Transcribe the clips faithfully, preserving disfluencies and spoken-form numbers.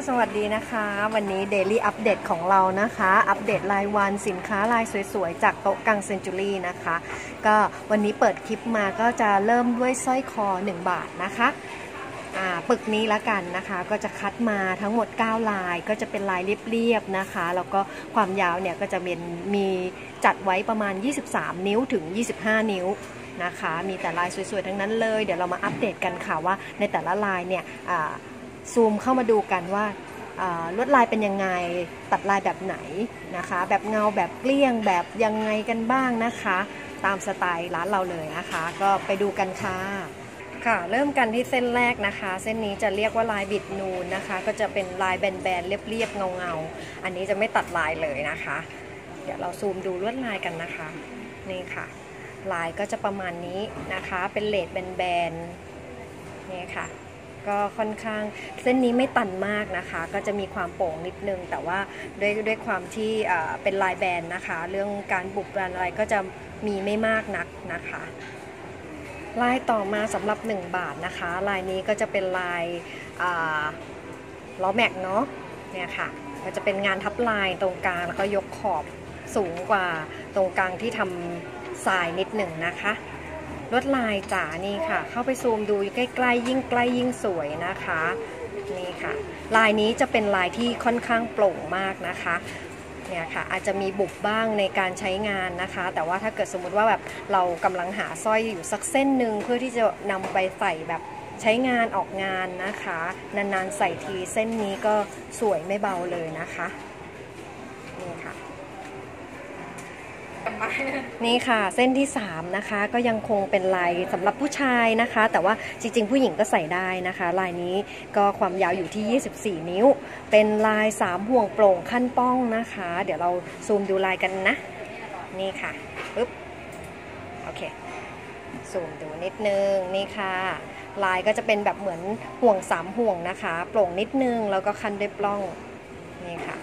สวัสดีนะคะวันนี้ Daily Update ของเรานะคะอัปเดตรายวันสินค้ารายสวยๆจากโต๊ะกังเซนจูรี่นะคะก็วันนี้เปิดคลิปมาก็จะเริ่มด้วยสร้อยคอหนึ่งบาทนะคะปึกนี้ละกันนะคะก็จะคัดมาทั้งหมดเก้าลายก็จะเป็นลายเรียบๆนะคะแล้วก็ความยาวเนี่ยก็จะเป็นมีจัดไว้ประมาณยี่สิบสามนิ้วถึงยี่สิบห้านิ้วนะคะมีแต่ลายสวยๆทั้งนั้นเลยเดี๋ยวเรามาอัปเดตกันค่ะว่าในแต่ละลายเนี่ยซูมเข้ามาดูกันว่าลวดลายเป็นยังไงตัดลายแบบไหนนะคะแบบเงาแบบเกลี้ยงแบบยังไงกันบ้างนะคะตามสไตล์ร้านเราเลยนะคะก็ไปดูกันค่ะค่ะเริ่มกันที่เส้นแรกนะคะเส้นนี้จะเรียกว่าลายบิดนูนนะคะก็จะเป็นลายแบนๆเรียบๆเงาๆอันนี้จะไม่ตัดลายเลยนะคะเดี๋ยวเราซูมดูลวดลายกันนะคะนี่ค่ะลายก็จะประมาณนี้นะคะเป็นเลดแบนๆนี่ค่ะก็ค่อนข้างเส้นนี้ไม่ตันมากนะคะก็จะมีความโป่งนิดนึงแต่ว่าด้วยด้วยความที่เป็นลายแบนนะคะเรื่องการบุบอะไรก็จะมีไม่มากนักนะคะลายต่อมาสำหรับหนึ่งบาทนะคะลายนี้ก็จะเป็นลายล้อแม็กเนาะเนี่ยค่ะก็จะเป็นงานทับลายตรงกลางแล้วก็ยกขอบสูงกว่าตรงกลางที่ทำทรายนิดหนึ่งนะคะลวดลายจ๋านี่ค่ะเข้าไปซูมดูใกล้ๆยิ่งใกล้ยิ่งสวยนะคะนี่ค่ะลายนี้จะเป็นลายที่ค่อนข้างโปร่งมากนะคะเนี่ยค่ะอาจจะมีบุบบ้างในการใช้งานนะคะแต่ว่าถ้าเกิดสมมุติว่าแบบเรากำลังหาสร้อยอยู่สักเส้นหนึ่งเพื่อที่จะนำไปใส่แบบใช้งานออกงานนะคะนานๆใส่ทีเส้นนี้ก็สวยไม่เบาเลยนะคะนี่ค่ะนี่ค่ะเส้นที่สามนะคะก็ยังคงเป็นลายสำหรับผู้ชายนะคะแต่ว่าจริงๆผู้หญิงก็ใส่ได้นะคะลายนี้ก็ความยาวอยู่ที่ยี่สิบสี่นิ้วเป็นลายสามห่วงโปร่งขั้นป้องนะคะเดี๋ยวเราซูมดูลายกันนะนี่ค่ะปึ๊บโอเคซูมดูนิดนึงนี่ค่ะลายก็จะเป็นแบบเหมือนห่วงสามห่วงนะคะโปร่งนิดนึงแล้วก็คันด้วยปล้องนี่ค่ะ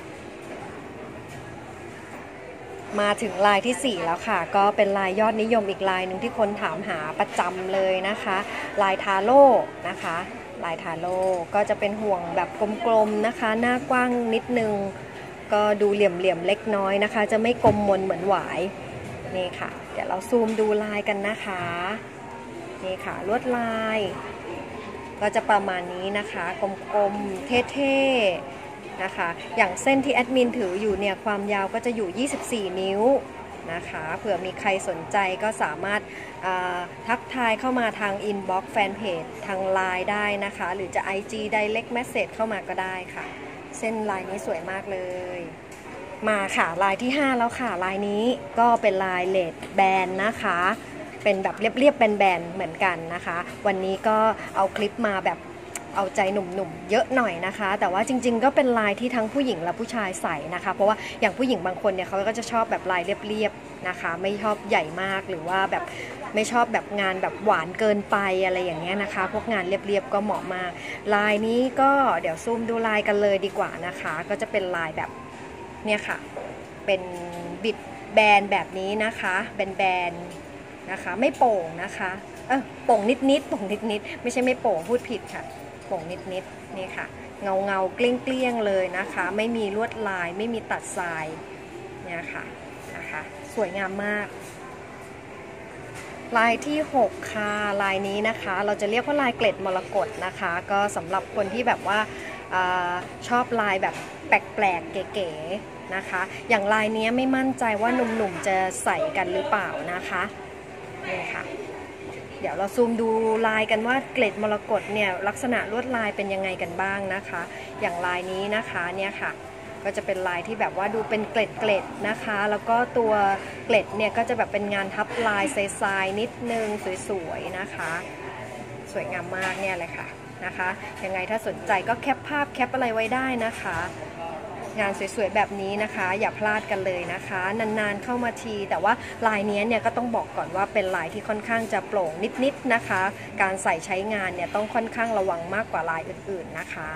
มาถึงลายที่สี่แล้วค่ะก็เป็นลายยอดนิยมอีกลายหนึ่งที่คนถามหาประจำเลยนะคะลายทาโร่นะคะลายทาโร่ก็จะเป็นห่วงแบบกลมๆนะคะหน้ากว้างนิดนึงก็ดูเหลี่ยมๆเล็กน้อยนะคะจะไม่กลมมนเหมือนหวายนี่ค่ะเดี๋ยวเราซูมดูลายกันนะคะนี่ค่ะลวดลายก็จะประมาณนี้นะคะกลมๆเท่ๆนะคะอย่างเส้นที่แอดมินถืออยู่เนี่ยความยาวก็จะอยู่ยี่สิบสี่นิ้วนะคะเผื่อมีใครสนใจก็สามารถทักทายเข้ามาทางอินบ็อกซ์แฟนเพจทางไลน์ได้นะคะหรือจะ ไอ จี Direct Message เข้ามาก็ได้ค่ะเส้นลายนี้สวยมากเลยมาค่ะลายที่ห้าแล้วค่ะลายนี้ก็เป็นลายเลดแบนนะคะเป็นแบบเรียบๆแบนๆเหมือนกันนะคะวันนี้ก็เอาคลิปมาแบบเอาใจหนุ่มๆเยอะหน่อยนะคะแต่ว่าจริงๆก็เป็นลายที่ทั้งผู้หญิงและผู้ชายใส่นะคะเพราะว่าอย่างผู้หญิงบางคนเนี่ยเขาก็จะชอบแบบลายเรียบๆนะคะไม่ชอบใหญ่มากหรือว่าแบบไม่ชอบแบบงานแบบหวานเกินไปอะไรอย่างเงี้ยนะคะพวกงานเรียบๆก็เหมาะมากลายนี้ก็เดี๋ยวซูมดูลายกันเลยดีกว่านะคะก็จะเป็นลายแบบเนี่ยค่ะเป็นบิดแบนแบบนี้นะคะแบนๆนะคะไม่โป่งนะคะเออโป่งนิดๆโป่งนิดๆไม่ใช่ไม่โป่งพูดผิดค่ะโป่งนิดๆนี่ค่ะเงาเงาเกลี้ยงเกลี้ยงเลยนะคะไม่มีลวดลายไม่มีตัดทรายเนี่ยค่ะนะคะสวยงามมากลายที่หกค่ะลายนี้นะคะเราจะเรียกว่าลายเกล็ดมรกตนะคะก็สำหรับคนที่แบบว่าอชอบลายแบบแปลกๆเก๋ๆนะคะอย่างลายนี้ไม่มั่นใจว่าหนุ่มๆจะใส่กันหรือเปล่านะคะนี่ค่ะเดี๋ยวเราซูมดูลายกันว่าเกล็ดมรกตเนี่ยลักษณะลวดลายเป็นยังไงกันบ้างนะคะอย่างลายนี้นะคะเนี่ยค่ะก็จะเป็นลายที่แบบว่าดูเป็นเกล็ดเกล็ดนะคะแล้วก็ตัวเกล็ดเนี่ยก็จะแบบเป็นงานทับลายทรายๆนิดนึงสวยๆนะคะสวยงามมากเนี่ยเลยค่ะนะคะยังไงถ้าสนใจก็แคปภาพแคปอะไรไว้ได้นะคะงานสวยๆแบบนี้นะคะอย่าพลาดกันเลยนะคะนานๆเข้ามาทีแต่ว่าลายนี้เนี่ยก็ต้องบอกก่อนว่าเป็นลายที่ค่อนข้างจะโปร่งนิดๆนะคะการใส่ใช้งานเนี่ยต้องค่อนข้างระวังมากกว่าลายอื่นๆนะคะ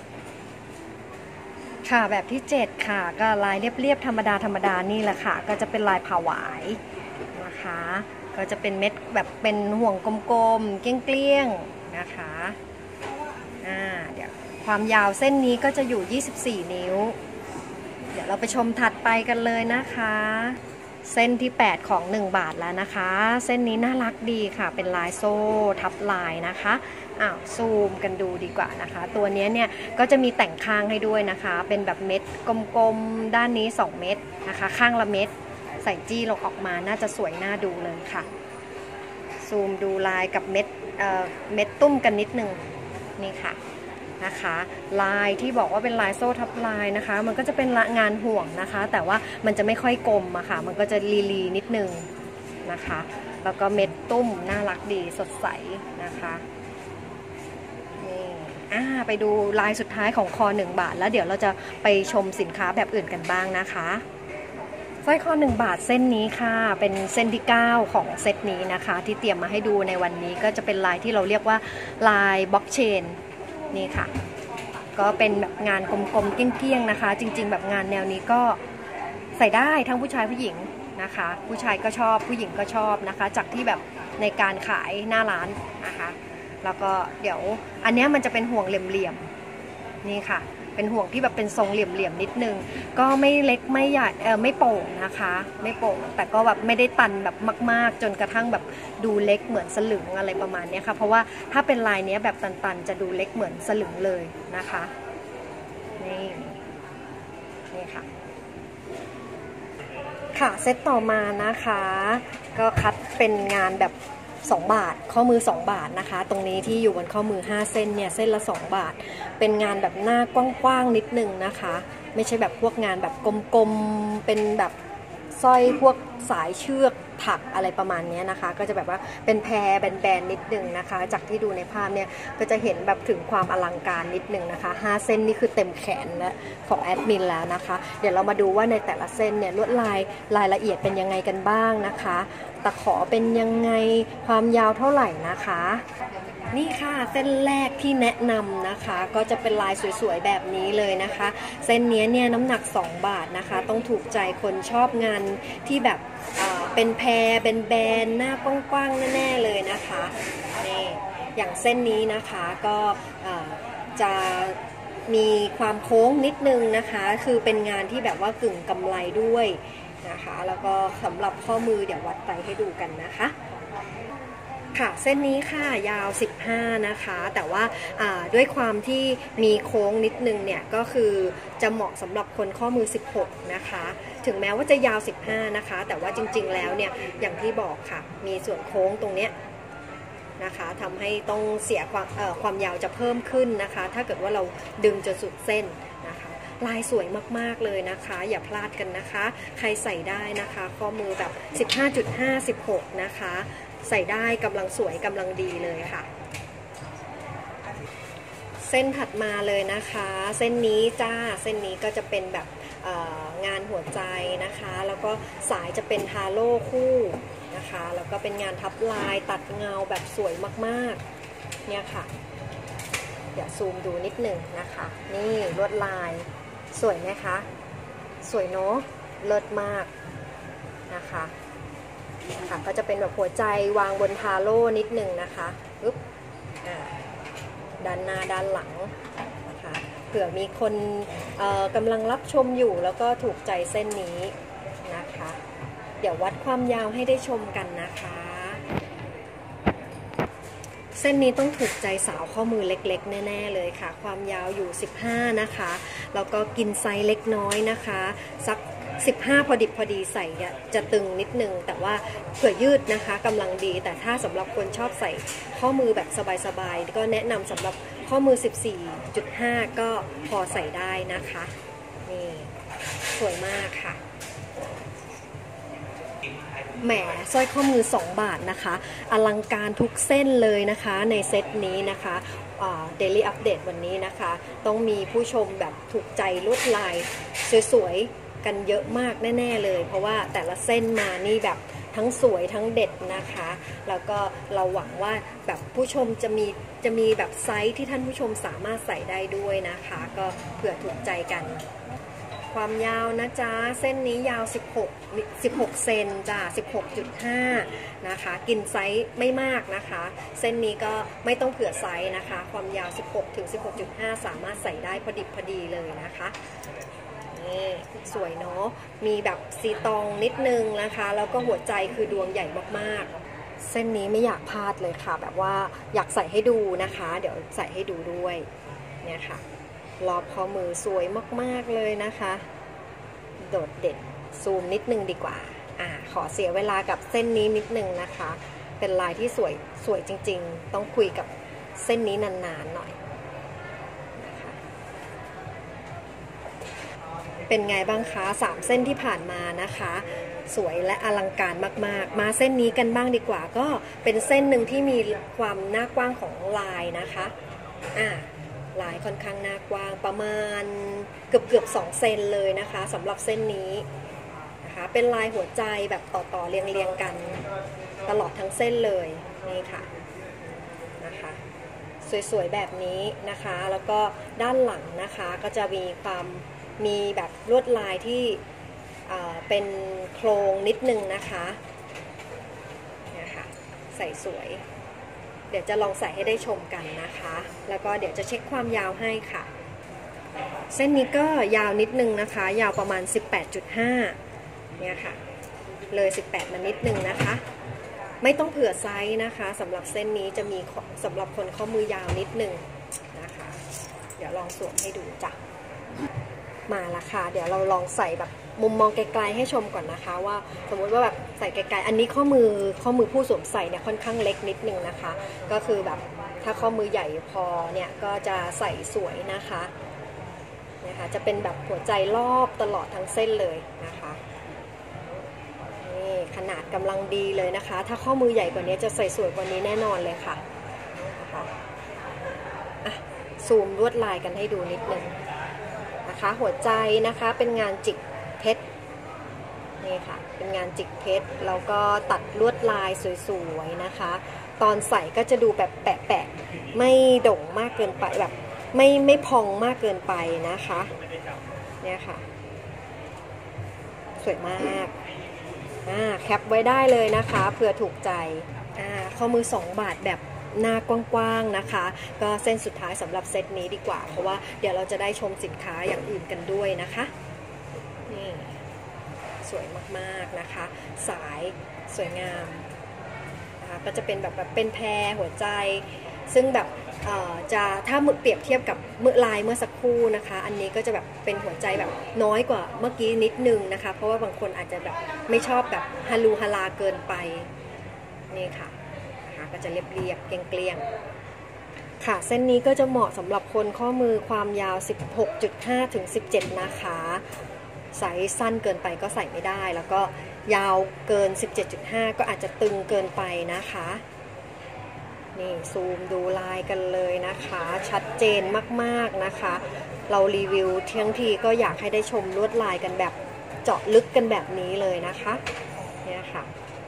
ค่ะแบบที่เจ็ดค่ะก็ลายเรียบๆธรรมดาธรรมดานี่แหละค่ะก็จะเป็นลายผาหวายนะคะก็จะเป็นเม็ดแบบเป็นห่วงกลมๆเกลี้ยงๆนะคะอ่าเดี๋ยวความยาวเส้นนี้ก็จะอยู่ยี่สิบสี่นิ้วเดี๋ยวเราไปชมถัดไปกันเลยนะคะเส้นที่แปดของหนึ่งบาทแล้วนะคะเส้นนี้น่ารักดีค่ะเป็นลายโซ่ทับลายนะคะอ้าวซูมกันดูดีกว่านะคะตัวนี้เนี่ยก็จะมีแต่งข้างให้ด้วยนะคะเป็นแบบเม็ดกลมๆด้านนี้สองเม็ดนะคะข้างละเม็ดใส่จี้ลงออกมาน่าจะสวยน่าดูเลยค่ะซูมดูลายกับเม็ดเอ่อเม็ดตุ้มกันนิดนึงนี่ค่ะนะคะลายที่บอกว่าเป็นลายโซ่ทับลายนะคะมันก็จะเป็นงานห่วงนะคะแต่ว่ามันจะไม่ค่อยกลมอะค่ะมันก็จะลีลีนิดนึงนะคะแล้วก็เม็ดตุ้มน่ารักดีสดใสนะคะนี่อ่าไปดูลายสุดท้ายของคอหนึ่งบาทแล้วเดี๋ยวเราจะไปชมสินค้าแบบอื่นกันบ้างนะคะสร้อยคอหนึ่งบาทเส้นนี้ค่ะเป็นเส้นที่เก้าของเซตนี้นะคะที่เตรียมมาให้ดูในวันนี้ก็จะเป็นลายที่เราเรียกว่าลายบล็อกเชนนี่ค่ะก็เป็นแบบงานกลมๆเกี้ยงๆนะคะจริงๆแบบงานแนวนี้ก็ใส่ได้ทั้งผู้ชายผู้หญิงนะคะผู้ชายก็ชอบผู้หญิงก็ชอบนะคะจากที่แบบในการขายหน้าร้านนะคะแล้วก็เดี๋ยวอันนี้มันจะเป็นห่วงเหลี่ยมๆนี่ค่ะเป็นห่วงที่แบบเป็นทรงเหลี่ยมๆนิดนึงก็ไม่เล็กไม่ใหญ่เออไม่โป่งนะคะไม่โป่งแต่ก็แบบไม่ได้ตันแบบมากๆจนกระทั่งแบบดูเล็กเหมือนสลึงอะไรประมาณนี้ค่ะเพราะว่าถ้าเป็นลายนี้แบบตันๆจะดูเล็กเหมือนสลึงเลยนะคะนี่นี่ค่ะค่ะเซตต่อมานะคะก็คัดเป็นงานแบบสองบาทข้อมือสองบาทนะคะตรงนี้ที่อยู่บนข้อมือห้าเส้นเนี่ยเส้นละสองบาทเป็นงานแบบหน้ากว้างๆนิดนึงนะคะไม่ใช่แบบพวกงานแบบกลมๆเป็นแบบสร้อยพวกสายเชือกถักอะไรประมาณนี้นะคะก็จะแบบว่าเป็นแพรแบนๆนิดนึงนะคะจากที่ดูในภาพเนี่ยก็จะเห็นแบบถึงความอลังการนิดนึงนะคะห้าเส้นนี่คือเต็มแขนและของแอดมินแล้วนะคะเดี๋ยวเรามาดูว่าในแต่ละเส้นเนี่ยลวดลายรายละเอียดเป็นยังไงกันบ้างนะคะตะขอเป็นยังไงความยาวเท่าไหร่นะคะนี่ค่ะเส้นแรกที่แนะนำนะคะก็จะเป็นลายสวยๆแบบนี้เลยนะคะเส้นนี้เนี่ยน้ำหนักสองบาทนะคะต้องถูกใจคนชอบงานที่แบบเป็นแพรเป็นแบนหน้ากว้างๆแน่ๆเลยนะคะนี่อย่างเส้นนี้นะคะก็จะมีความโค้งนิดนึงนะคะคือเป็นงานที่แบบว่ากึ่งกำไลด้วยนะคะแล้วก็สำหรับข้อมือเดี๋ยววัดไปให้ดูกันนะคะค่ะเส้นนี้ค่ะยาวสิบห้านะคะแต่ว่าด้วยความที่มีโค้งนิดนึงเนี่ยก็คือจะเหมาะสำหรับคนข้อมือสิบหกนะคะถึงแม้ว่าจะยาวสิบห้านะคะแต่ว่าจริงๆแล้วเนี่ยอย่างที่บอกค่ะมีส่วนโค้งตรงเนี้ยนะคะทำให้ต้องเสียความความยาวจะเพิ่มขึ้นนะคะถ้าเกิดว่าเราดึงจนสุดเส้นนะคะลายสวยมากๆเลยนะคะอย่าพลาดกันนะคะใครใส่ได้นะคะข้อมือแบบ สิบห้าจุดห้า สิบหก นะคะใส่ได้กำลังสวยกำลังดีเลยค่ะเส้นถัดมาเลยนะคะเส้นนี้จ้าเส้นนี้ก็จะเป็นแบบงานหัวใจนะคะแล้วก็สายจะเป็นฮาโลคู่นะคะแล้วก็เป็นงานทับลายตัดเงาแบบสวยมากๆเนี่ยค่ะเดี๋ยวซูมดูนิดหนึ่งนะคะนี่ลวดลายสวยไหมคะสวยเนาะเลิศมากนะคะค่ะก็จะเป็นแบบหัวใจวางบนทาโร่นิดหนึ่งนะคะปึ๊บด้านหน้าด้านหลังนะคะเผื่อมีคนกำลังรับชมอยู่แล้วก็ถูกใจเส้นนี้นะคะเดี๋ยววัดความยาวให้ได้ชมกันนะคะเส้นนี้ต้องถูกใจสาวข้อมือเล็กๆแน่ๆเลยค่ะความยาวอยู่สิบห้านะคะแล้วก็กินไซส์เล็กน้อยนะคะสักสิบห้าพอดิบพอดีใส่จะตึงนิดนึงแต่ว่าเผื่อยืดนะคะกำลังดีแต่ถ้าสำหรับคนชอบใส่ข้อมือแบบสบายๆก็แนะนำสำหรับข้อมือ สิบสี่จุดห้า ก็พอใส่ได้นะคะนี่สวยมากค่ะแหมสร้อยข้อมือสองบาทนะคะอลังการทุกเส้นเลยนะคะในเซตนี้นะคะเดลี่อัปเดตวันนี้นะคะต้องมีผู้ชมแบบถูกใจลวดลายสวยๆกันเยอะมากแน่ๆเลยเพราะว่าแต่ละเส้นมานี่แบบทั้งสวยทั้งเด็ดนะคะแล้วก็เราหวังว่าแบบผู้ชมจะมีจะมีแบบไซส์ที่ท่านผู้ชมสามารถใส่ได้ด้วยนะคะก็เผื่อถูกใจกันความยาวนะจ๊ะเส้นนี้ยาวสิบหก สิบหกเซนจ้ะ สิบหกจุดห้า นะคะกินไซส์ไม่มากนะคะเส้นนี้ก็ไม่ต้องเผื่อไซส์นะคะความยาวสิบหกถึงสิบหกจุดห้า สามารถใส่ได้พอดิบพอดีเลยนะคะนี่สวยเนาะมีแบบสีตองนิดนึงนะคะแล้วก็หัวใจคือดวงใหญ่มากๆเส้นนี้ไม่อยากพลาดเลยค่ะแบบว่าอยากใส่ให้ดูนะคะเดี๋ยวใส่ให้ดูด้วยเนี่ยค่ะรอบข้อมือสวยมากๆเลยนะคะโดดเด่นซูมนิดนึงดีกว่าอ่าขอเสียเวลากับเส้นนี้นิดนึงนะคะเป็นลายที่สวยสวยจริงๆต้องคุยกับเส้นนี้นานๆหน่อยนะคะเป็นไงบ้างคะสามเส้นที่ผ่านมานะคะสวยและอลังการมากๆมาเส้นนี้กันบ้างดีกว่าก็เป็นเส้นหนึ่งที่มีความหน้ากว้างของลายนะคะอ่าลายค่อนข้างหน้ากว้างประมาณเกือบเกือบสองเซนเลยนะคะสำหรับเส้นนี้นะคะเป็นลายหัวใจแบบต่อๆเรียงๆกันตลอดทั้งเส้นเลยนี่ค่ะนะคะสวยๆแบบนี้นะคะแล้วก็ด้านหลังนะคะก็จะมีความมีแบบลวดลายที่เป็นโครงนิดนึงนะคะนะคะใส่สวยเดี๋ยวจะลองใส่ให้ได้ชมกันนะคะแล้วก็เดี๋ยวจะเช็คความยาวให้ค่ะเส้นนี้ก็ยาวนิดนึงนะคะยาวประมาณ สิบแปดจุดห้า เนี่ยค่ะเลยสิบแปดมานิดนึงนะคะไม่ต้องเผื่อไซส์นะคะสำหรับเส้นนี้จะมีสำหรับคนข้อมือยาวนิดนึงนะคะเดี๋ยวลองสวมให้ดูจ้ะมาละค่ะเดี๋ยวเราลองใส่แบบมุมมองไกลๆให้ชมก่อนนะคะว่าสมมุติว่าแบบใส่ไกลๆอันนี้ข้อมือข้อมือผู้สวมใส่เนี่ยค่อนข้างเล็กนิดนึงนะคะก็คือแบบถ้าข้อมือใหญ่พอเนี่ยก็จะใส่สวยนะคะนะคะจะเป็นแบบหัวใจรอบตลอดทั้งเส้นเลยนะคะนี่ขนาดกำลังดีเลยนะคะถ้าข้อมือใหญ่กว่านี้จะใส่สวยกว่านี้แน่นอนเลยค่ะนะคะอ่ะซูมลวดลายกันให้ดูนิดนึงนะคะหัวใจนะคะเป็นงานจิกเพชรนี่ค่ะเป็นงานจิกเพชรแล้วก็ตัดลวดลายสวยๆนะคะตอนใส่ก็จะดูแบบแปะๆไม่โด่งมากเกินไปแบบไม่ไม่พองมากเกินไปนะคะเนี่ยค่ะสวยมากอ่าแคปไว้ได้เลยนะคะเผื่อถูกใจอ่าข้อมือสองบาทแบบหน้ากว้างๆนะคะก็เส้นสุดท้ายสำหรับเซตนี้ดีกว่าเพราะว่าเดี๋ยวเราจะได้ชมสินค้าอย่างอื่นกันด้วยนะคะนี่สวยมากๆนะคะสายสวยงามนะคะก็จะเป็นแบบแบบเป็นแพรหัวใจซึ่งแบบจะถ้าเปรียบเทียบกับเมื่อลายเมื่อสักครู่นะคะอันนี้ก็จะแบบเป็นหัวใจแบบน้อยกว่าเมื่อกี้นิดนึงนะคะเพราะว่าบางคนอาจจะแบบไม่ชอบแบบฮาลูฮาลาเกินไปนี่ค่ะก็จะเรียบๆเกลี้ยงๆค่ะเส้นนี้ก็จะเหมาะสำหรับคนข้อมือความยาว สิบหกจุดห้า ถึง สิบเจ็ด นะคะไซส์สั้นเกินไปก็ใส่ไม่ได้แล้วก็ยาวเกิน สิบเจ็ดจุดห้า ก็อาจจะตึงเกินไปนะคะนี่ซูมดูลายกันเลยนะคะชัดเจนมากๆนะคะเรารีวิวเที่ยงทีก็อยากให้ได้ชมลวดลายกันแบบเจาะลึกกันแบบนี้เลยนะคะเนี่ยค่ะ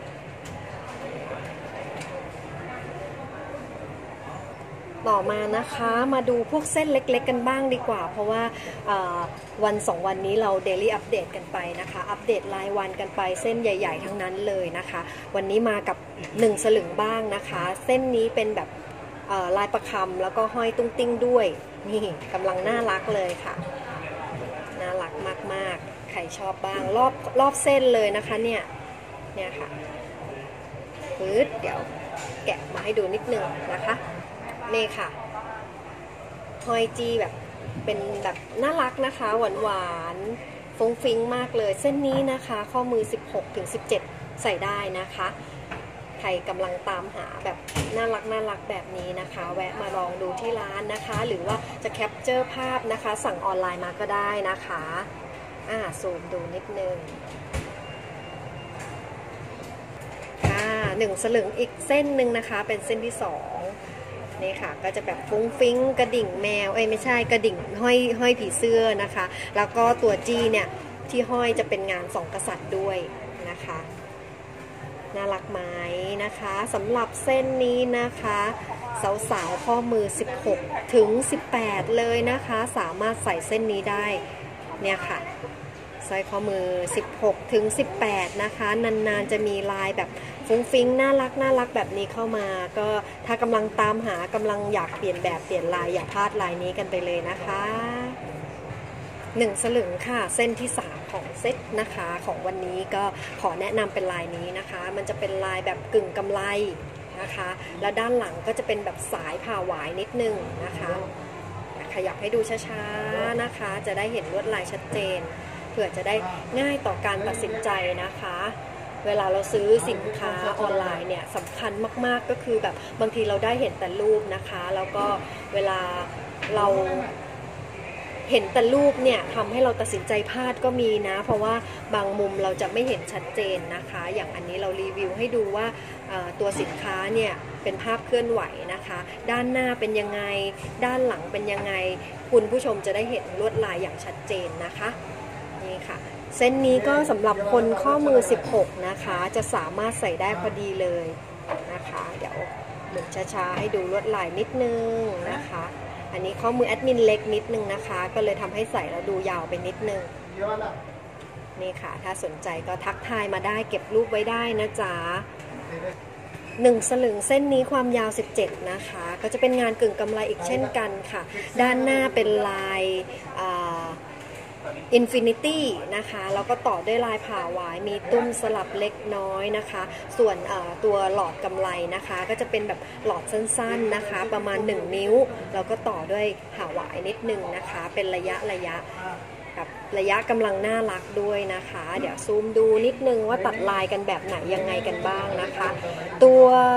ต่อมานะคะมาดูพวกเส้นเล็กๆกันบ้างดีกว่าเพราะว่าวันสองวันนี้เราเดลี่อัปเดตกันไปนะคะอัปเดตรายวันกันไปเส้นใหญ่ๆทั้งนั้นเลยนะคะวันนี้มากับหนึ่งสลึงบ้างนะคะเส้นนี้เป็นแบบลายประคำแล้วก็ห้อยตุ้งติ้งด้วยนี่กำลังน่ารักเลยค่ะน่ารักมากๆใครชอบบ้างรอบรอบเส้นเลยนะคะเนี่ยเนี่ยค่ะปึ๊ดเดี๋ยวแกะมาให้ดูนิดนึงนะคะนี่ค่ะห้อยจีแบบเป็นแบบน่ารักนะคะหวานหวานฟุ้งฟิ้งมากเลยเส้นนี้นะคะข้อมือ สิบหกถึงสิบเจ็ด ใส่ได้นะคะใครกำลังตามหาแบบน่ารักน่ารักแบบนี้นะคะแวะมาลองดูที่ร้านนะคะหรือว่าจะแคปเจอร์ภาพนะคะสั่งออนไลน์มาก็ได้นะคะอ่าซูมดูนิดนึงค่ะหนึ่งสลึงอีกเส้นหนึ่งนะคะเป็นเส้นที่สองนี่ค่ะก็จะแบบฟุ้งฟิ้งกระดิ่งแมวเอ้ยไม่ใช่กระดิ่งห้อยห้อยผีเสื้อนะคะแล้วก็ตัวจี้เนี่ยที่ห้อยจะเป็นงานสองกษัตริย์ด้วยนะคะน่ารักไหมนะคะสำหรับเส้นนี้นะคะสาวๆข้อมือสิบหกถึงสิบแปดเลยนะคะสามารถใส่เส้นนี้ได้เนี่ยค่ะสร้อยข้อมือสิบหกถึงสิบแปดนะคะนานๆจะมีลายแบบฟุ้งฟิ้งน่ารักน่ารักแบบนี้เข้ามาก็ถ้ากำลังตามหากำลังอยากเปลี่ยนแบบเปลี่ยนลายอย่าพลาดลายนี้กันไปเลยนะคะหนึ่งสลึงค่ะเส้นที่สามของเซตนะคะของวันนี้ก็ขอแนะนำเป็นลายนี้นะคะมันจะเป็นลายแบบกึ่งกำไลนะคะแล้วด้านหลังก็จะเป็นแบบสายผ่าหวายนิดนึงนะคะขยับให้ดูช้าๆนะคะจะได้เห็นลวดลายชัดเจนเพื่อจะได้ง่ายต่อการตัดสินใจนะคะเวลาเราซื้อสินค้าออนไลน์เนี่ยสำคัญมากๆก็คือแบบบางทีเราได้เห็นแต่รูปนะคะแล้วก็เวลาเราเห็นแต่รูปเนี่ยทำให้เราตัดสินใจพลาดก็มีนะเพราะว่าบางมุมเราจะไม่เห็นชัดเจนนะคะอย่างอันนี้เรารีวิวให้ดูว่าตัวสินค้าเนี่ยเป็นภาพเคลื่อนไหวนะคะด้านหน้าเป็นยังไงด้านหลังเป็นยังไงคุณผู้ชมจะได้เห็นลวดลายอย่างชัดเจนนะคะนี่ค่ะเส้นนี้ก็สำหรับคนข้อมือสิบหกนะคะจะสามารถใส่ได้พอดีเลยนะคะเดี๋ยวหมุนช้าๆให้ดูลวดลายนิดนึงนะคะอันนี้ข้อมือแอดมินเล็กนิดนึงนะคะก็เลยทำให้ใส่แล้วดูยาวไปนิดนึงนี่ค่ะถ้าสนใจก็ทักทายมาได้เก็บรูปไว้ได้นะจ๊ะหนึ่งสลึงเส้นนี้ความยาวสิบเจ็ดนะคะก็จะเป็นงานกึ่งกำไลอีกเช่นกันค่ะด้านหน้าเป็นลายอินฟินิตี้นะคะแล้วก็ต่อด้วยลายผ่าหวายมีตุ้มสลับเล็กน้อยนะคะส่วนตัวหลอดกำไลนะคะก็จะเป็นแบบหลอดสั้นๆนะคะประมาณหนึ่งนิ้วแล้วก็ต่อด้วยผ่าหวายนิดนึงนะคะเป็นระยะระยะกับระยะกำลังน่ารักด้วยนะคะเดี๋ยวซูมดูนิดนึงว่าตัดลายกันแบบไหนยังไงกันบ้างนะคะตัว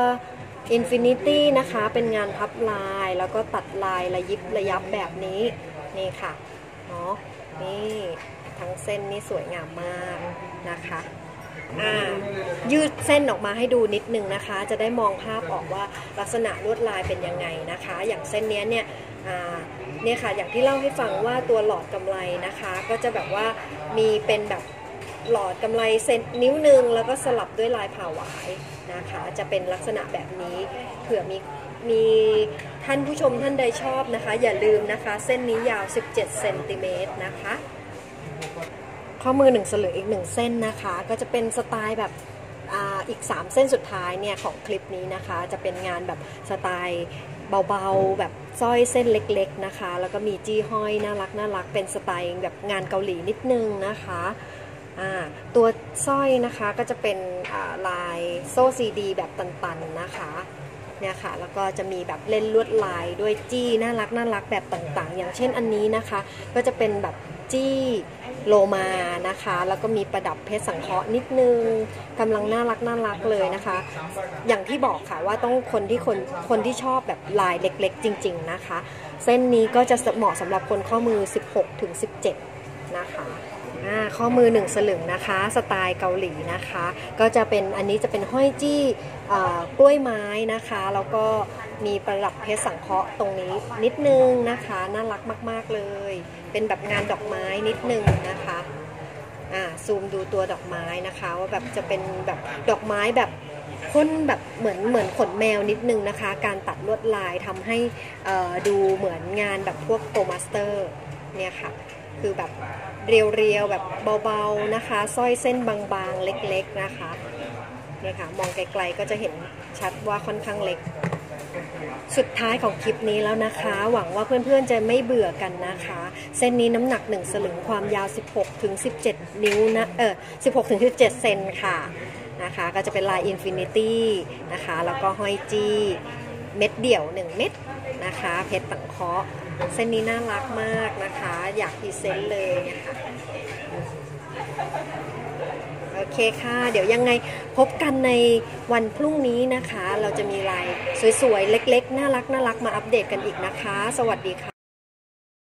Infinity นะคะเป็นงานพับลายแล้วก็ตัดลายระยิบระยับแบบนี้นี่ค่ะเนาะนี่ทั้งเส้นนี่สวยงามมากนะคะอ่ายืดเส้นออกมาให้ดูนิดนึงนะคะจะได้มองภาพออกว่าลักษณะลวดลายเป็นยังไงนะคะอย่างเส้นนี้เนี่ยอ่าเนี่ยค่ะอย่างที่เล่าให้ฟังว่าตัวหลอดกำไลนะคะก็จะแบบว่ามีเป็นแบบหลอดกำไลเส้นนิ้วหนึ่งแล้วก็สลับด้วยลายผ่าหวายนะคะจะเป็นลักษณะแบบนี้เผื่อมีมีท่านผู้ชมท่านใดชอบนะคะอย่าลืมนะคะเส้นนี้ยาวสิบเจ็ดเซนติเมตรนะคะข้อมือหนึ่งสลึงอีกหนึ่งเส้นนะคะก็จะเป็นสไตล์แบบ อ่า อีกสามเส้นสุดท้ายเนี่ยของคลิปนี้นะคะจะเป็นงานแบบสไตล์เบาๆแบบสร้อยเส้นเล็กๆนะคะแล้วก็มีจี้ห้อยน่ารักน่ารักเป็นสไตล์แบบงานเกาหลีนิดนึงนะคะตัวสร้อยนะคะก็จะเป็นลายโซ่ซีดีแบบตันๆนะคะเนี่ยค่ะแล้วก็จะมีแบบเล่นลวดลายด้วยจี้น่ารักน่ารักแบบต่างๆอย่างเช่นอันนี้นะคะก็จะเป็นแบบจี้โลมานะคะแล้วก็มีประดับเพชรสังเคราะห์นิดนึงกำลังน่ารักน่ารักเลยนะคะอย่างที่บอกค่ะว่าต้องคนที่คนคนที่ชอบแบบลายเล็กๆจริงๆนะคะเส้นนี้ก็จะเหมาะสำหรับคนข้อมือสิบหกถึงสิบเจ็ดนะคะข้อมือหนึ่งสลึงนะคะสไตล์เกาหลีนะคะก็จะเป็นอันนี้จะเป็นห้อยจี้กล้วยไม้นะคะแล้วก็มีประดับเพชรสังเคราะห์ตรงนี้นิดนึงนะคะน่ารักมากๆเลยเป็นแบบงานดอกไม้นิดนึงนะคะอ่าซูมดูตัวดอกไม้นะคะว่าแบบจะเป็นแบบดอกไม้แบบพ่นแบบเหมือนเหมือนขนแมวนิดนึงนะคะการตัดลวดลายทำให้ดูเหมือนงานแบบพวกโตมาสเตอร์เนี่ยค่ะคือแบบเรียวๆแบบเบาๆนะคะสร้อยเส้นบางๆเล็กๆนะคะเนี่ยค่ะมองไกลๆก็จะเห็นชัดว่าค่อนข้างเล็กสุดท้ายของคลิปนี้แล้วนะคะหวังว่าเพื่อนๆจะไม่เบื่อกันนะคะเส้นนี้น้ำหนักหนึ่งสลึงความยาวสิบหกถึงสิบเจ็ดนิ้วนะเออสิบหกถึงสิบเจ็ดเซนค่ะนะคะก็จะเป็นลายอินฟินิตี้นะคะแล้วก็ห้อยจี้เม็ดเดี่ยวหนึ่งเม็ดนะคะเพชรสังเคราะห์เส้นนี้น่ารักมากนะคะอยากพรีเซนต์เลยนะคะโอเคค่ะเดี๋ยวยังไงพบกันในวันพรุ่งนี้นะคะเราจะมีลายสวยๆเล็กๆน่ารักน่ารักมาอัปเดตกันอีกนะคะสวัสดีค่ะ